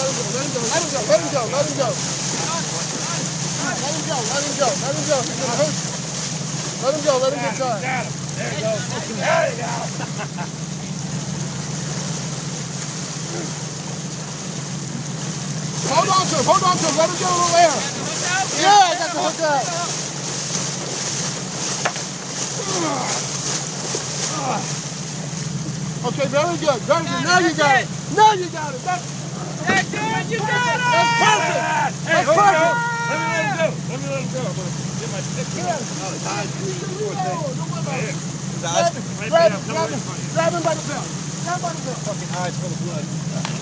Let him get time. There you go. There you go. Hold on to him, let him get a little air. Yeah, I got the hook out. Okay, very good. Now you got it. Now you got it. That's good. You got it. That's perfect. That's perfect. Let me let him go. I'm going to get my stick. Grab him by the belt. Grab him by the belt. Fucking eyes full of blood.